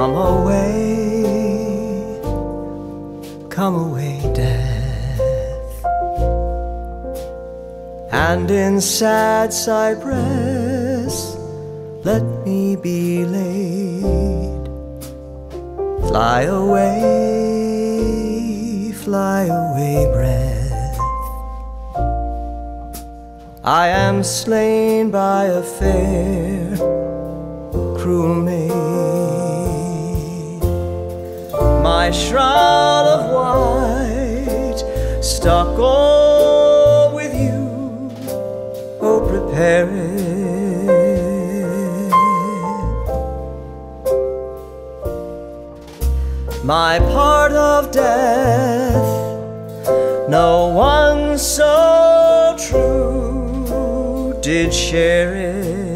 come away, death, and in sad cypress let me be laid. Fly away, breath, I am slain by a fair, cruel maid. My shroud of white, stuck all with you, oh prepare it. My part of death, no one so true did share it.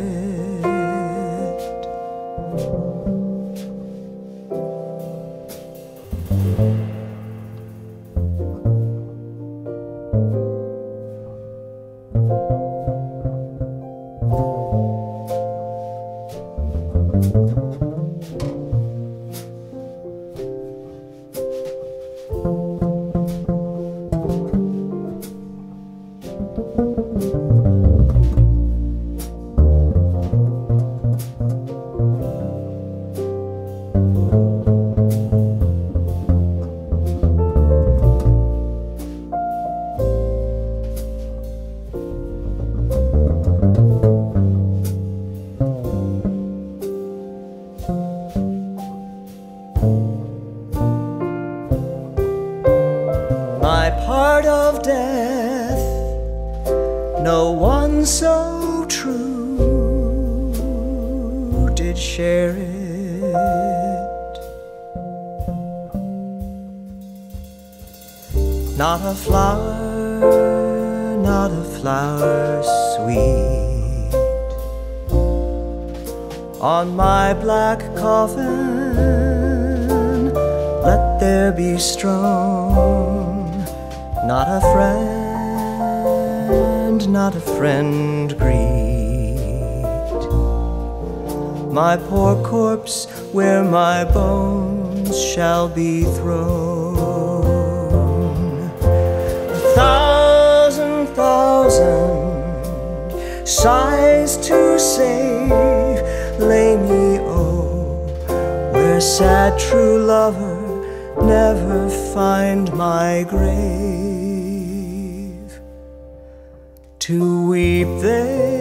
My part of death, no one so true did share it. Not a flower sweet on my black coffin let there be strong. Not a friend greet my poor corpse where my bones shall be thrown. 1,000 sighs to save, lay me where sad true lover never find my grave. To weep there